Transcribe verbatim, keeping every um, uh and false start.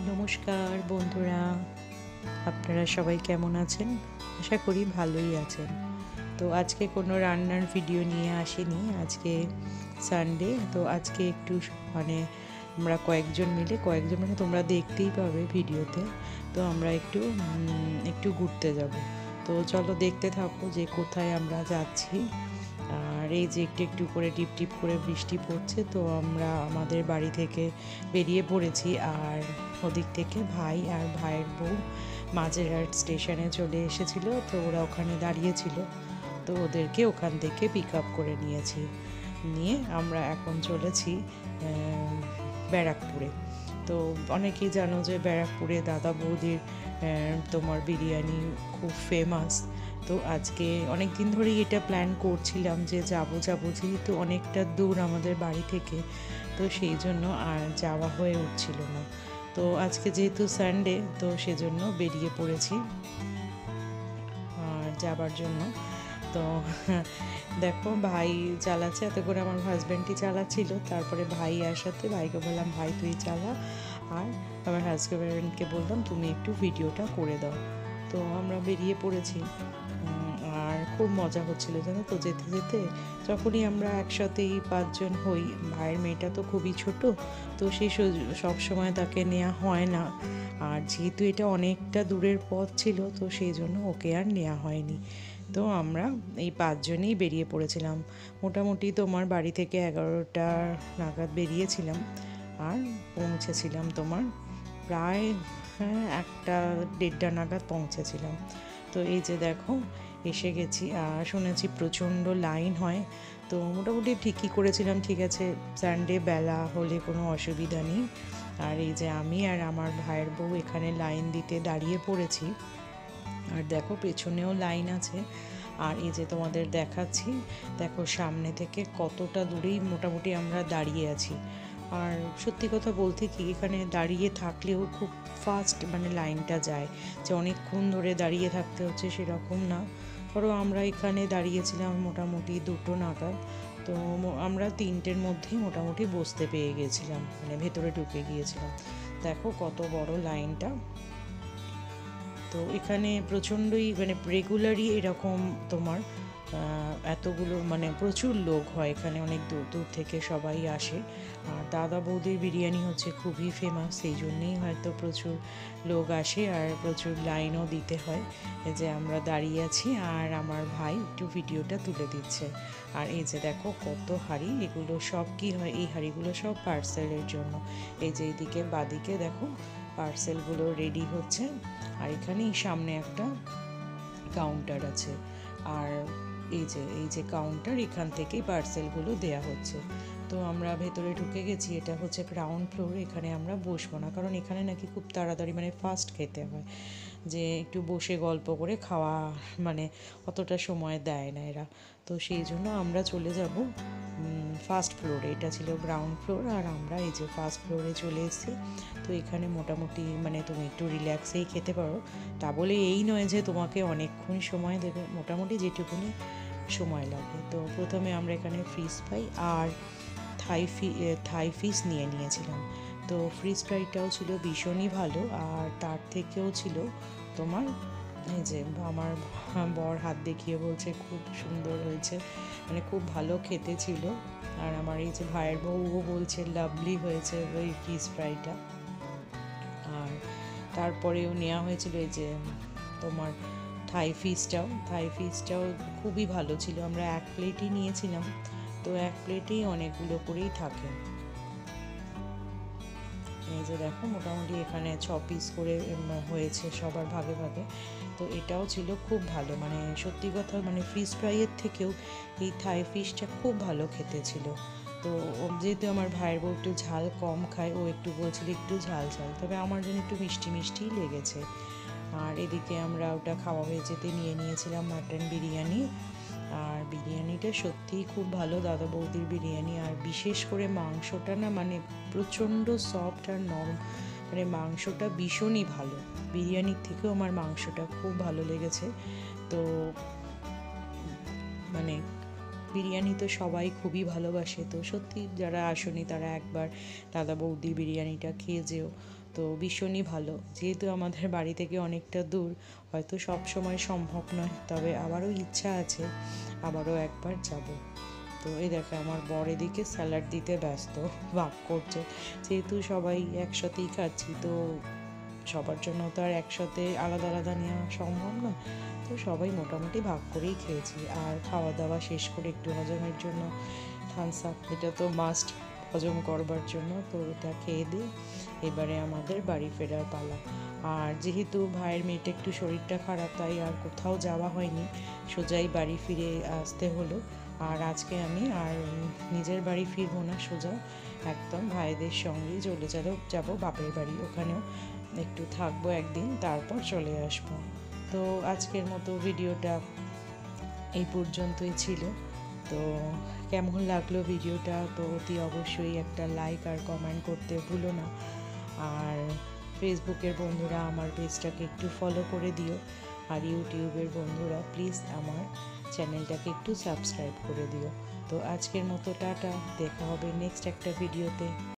নমস্কার বন্ধুরা, আপনারা সবাই কেমন আছেন? আশা করি ভালোই আছেন। তো আজকে কোনো রান্নার ভিডিও নিয়ে আসিনি। আজকে সানডে, তো আজকে একটু মানে আমরা কয়েকজন মিলে কয়েকজন মানে তোমরা দেখতেই পাবে ভিডিওতে। তো আমরা একটু একটু ঘুরতে যাব। তো চলো দেখতে থাকো যে কোথায় আমরা যাচ্ছি। আর এই যে একটু একটু করে টিপ টিপ করে বৃষ্টি পড়ছে, তো আমরা আমাদের বাড়ি থেকে বেরিয়ে পড়েছি। আর ওদিক থেকে ভাই আর ভাইয়ের বউ মাঝেরহাট স্টেশনে চলে এসেছিল, তো ওরা ওখানে দাঁড়িয়েছিল। তো ওদেরকে ওখান থেকে পিক আপ করে নিয়েছি, নিয়ে আমরা এখন চলেছি ব্যারাকপুরে। তো অনেকেই জানো যে ব্যারাকপুরে দাদা বৌদির তোমার বিরিয়ানি খুব ফেমাস। তো আজকে অনেক দিন ধরেই এটা প্ল্যান করছিলাম যে যাবো যাবো যেহেতু অনেকটা দূর আমাদের বাড়ি থেকে, তো সেই জন্য আর যাওয়া হয়ে উঠছিল না। তো আজকে যেহেতু সানডে, তো সেজন্য বেরিয়ে পড়েছি আর যাবার জন্য। তো দেখো ভাই চালাচ্ছে, এত করে আমার হাজব্যান্ডই চালাচ্ছিল। তারপরে ভাই আসাতে ভাইকে বললাম ভাই তুই চালা, আর আমার হাজব্যান্ডকে বললাম তুমি একটু ভিডিওটা করে দাও। তো আমরা বেরিয়ে পড়েছি আর খুব মজা হচ্ছিল জানো তো যেতে যেতে। যখনই আমরা একসাথেই পাঁচজন হই, ভাইয়ের মেয়েটা তো খুবই ছোট, তো সেই সব সময় তাকে নেওয়া হয় না। আর যেহেতু এটা অনেকটা দূরের পথ ছিল, তো সেই জন্য ওকে আর নেওয়া হয়নি। তো আমরা এই পাঁচজনেই বেরিয়ে পড়েছিলাম। মোটামুটি তোমার বাড়ি থেকে এগারোটা নাগাদ বেরিয়েছিলাম আর পৌঁছেছিলাম তোমার প্রায় হ্যাঁ একটা দেড়টা নাগাদ পৌঁছেছিলাম। তো এই যে দেখো এসে গেছি। আর শুনেছি প্রচণ্ড লাইন হয়, তো মোটামুটি ঠিকই করেছিলাম। ঠিক আছে, সানডে বেলা হলে কোনো অসুবিধা নেই। আর এই যে আমি আর আমার ভাইয়ের বউ এখানে লাইন দিতে দাঁড়িয়ে পড়েছি। আর দেখো পেছনেও লাইন আছে। আর এই যে তোমাদের দেখাচ্ছি, দেখো সামনে থেকে কতটা দূরেই মোটামুটি আমরা দাঁড়িয়ে আছি। আর সত্যি কথা বলতে কি, এখানে দাঁড়িয়ে থাকলেও খুব ফাস্ট মানে লাইনটা যায়, যে অনেকক্ষণ ধরে দাঁড়িয়ে থাকতে হচ্ছে সেরকম না। ধরো আমরা এখানে দাঁড়িয়েছিলাম মোটামুটি দুটো নাগাদ, তো আমরা তিনটের মধ্যেই মোটামুটি বসতে পেয়ে গেছিলাম, মানে ভেতরে ঢুকে গিয়েছিলাম। দেখো কত বড় লাইনটা। তো এখানে প্রচণ্ডই মানে রেগুলারই এরকম তোমার এতগুলো মানে প্রচুর লোক হয় এখানে, অনেক দূর দূর থেকে সবাই আসে। আর দাদা বৌদির বিরিয়ানি হচ্ছে খুবই ফেমাস, সেই জন্যেই হয়তো প্রচুর লোক আসে আর প্রচুর লাইনও দিতে হয়। এই যে আমরা দাঁড়িয়ে আছি আর আমার ভাই একটু ভিডিওটা তুলে দিচ্ছে। আর এই যে দেখো কত হাঁড়ি, এগুলো সব কি হয়, এই হাঁড়িগুলো সব পার্সেলের জন্য। এই যে এইদিকে বাদিকে দেখো পার্সেলগুলো রেডি হচ্ছে। আর এখানেই সামনে একটা কাউন্টার আছে। আর এই যে এই যে কাউন্টার, এখান থেকেই পার্সেলগুলো দেয়া হচ্ছে। তো আমরা ভেতরে ঢুকে গেছি। এটা হচ্ছে গ্রাউন্ড ফ্লোর, এখানে আমরা বসবো না, কারণ এখানে নাকি খুব তাড়াতাড়ি মানে ফাস্ট খেতে হয়, যে একটু বসে গল্প করে খাওয়া মানে অতটা সময় দেয় না এরা। তো সেই জন্য আমরা চলে যাব ফার্স্ট ফ্লোরে। এটা ছিল গ্রাউন্ড ফ্লোর আর আমরা এই যে ফার্স্ট ফ্লোরে চলে এসেছি। তো এখানে মোটামুটি মানে তুমি একটু রিল্যাক্সেই খেতে পারো। তা বলে এই নয় যে তোমাকে অনেকক্ষণ সময় দেবে, মোটামুটি যেটুকুনি সময় লাগে। তো প্রথমে আমরা এখানে ফিশ ফ্রাই আর থাই ফি থাই ফিশ নিয়ে নিয়েছিলাম। তো ফিশ ফ্রাইটাও ছিল ভীষণই ভালো, আর তার থেকেও ছিল তোমার এই যে আমার বর হাত দেখিয়ে বলছে খুব সুন্দর হয়েছে, মানে খুব ভালো খেতে ছিল। আর আমার এই যে ভাইয়ের বউও বলছে লাভলি হয়েছে ওই ফিশ ফ্রাইটা। আর তারপরেও নেওয়া হয়েছিল এই যে তোমার থাই ফিশটাও থাই ফিশটাও খুবই ভালো ছিল। আমরা এক প্লেটই নিয়েছিলাম, তো এক প্লেটেই অনেকগুলো করেই থাকে। এই যে দেখো মোটামুটি এখানে ছ পিস করে হয়েছে সবার ভাগে ভাগে। তো এটাও ছিল খুব ভালো, মানে সত্যি কথা মানে ফিশ ফ্রাইয়ের থেকেও এই থাই ফিশটা খুব ভালো খেতে ছিল। তো যেহেতু আমার ভাইয়ের বউ একটু ঝাল কম খায়, ও একটু বলছিল একটু ঝাল ঝাল, তবে আমার জন্য একটু মিষ্টি মিষ্টিই লেগেছে। আর এদিকে আমরা ওটা খাওয়া হয়ে যেতে নিয়ে নিয়েছিলাম মাটন বিরিয়ানি। আর বিরিয়ানিটা সত্যিই খুব ভালো দাদা বৌদির বিরিয়ানি। আর বিশেষ করে মাংসটা না মানে প্রচণ্ড সফট আর নরম, মানে মাংসটা ভীষণই ভালো। বিরিয়ানির থেকেও আমার মাংসটা খুব ভালো লেগেছে। তো মানে বিরিয়ানি তো সবাই খুবই ভালোবাসে, তো সত্যি যারা আসেনি তারা একবার দাদা বৌদির বিরিয়ানিটা খেয়ে যেও। তো ভীষণই ভালো, যেহেতু আমাদের বাড়ি থেকে অনেকটা দূর, হয়তো সব সময় সম্ভব নয়, তবে আবারও ইচ্ছা আছে আবারও একবার যাব। তো এই দেখো আমার বর এদিকে স্যালাড দিতে ব্যস্ত, ভাগ করছে, যেহেতু সবাই একসাথেই খাচ্ছি, তো সবার জন্য তো আর একসাথে আলাদা আলাদা নেওয়া সম্ভব না, তো সবাই মোটামুটি ভাগ করেই খেয়েছি। আর খাওয়া দাওয়া শেষ করে একটু হজমের জন্য থামস আপ, এটা তো মাস্ট হজম করবার জন্য, তো এটা খেয়ে দিই এবারে আমাদের বাড়ি ফেরার পালা। আর যেহেতু ভাইয়ের মেয়েটা একটু শরীরটা খারাপ, তাই আর কোথাও যাওয়া হয়নি, সোজাই বাড়ি ফিরে আসতে হলো। আর আজকে আমি আর নিজের বাড়ি ফিরবো না, সোজা একদম ভাইদের সঙ্গেই চলে যাব যাবো বাপের বাড়ি, ওখানেও একটু থাকবো একদিন, তারপর চলে আসবো। তো আজকের মতো ভিডিওটা এই পর্যন্তই ছিল। তো কেমন লাগলো ভিডিওটা, তো অতি অবশ্যই একটা লাইক আর কমেন্ট করতে ভুলো না। আর ফেসবুকের বন্ধুরা আমার পেজটাকে একটু ফলো করে দিও, আর ইউটিউবের বন্ধুরা প্লিজ আমার চ্যানেলটাকে একটু সাবস্ক্রাইব করে দিও। তো আজকের মতো টাটা, দেখা হবে নেক্সট একটা ভিডিওতে।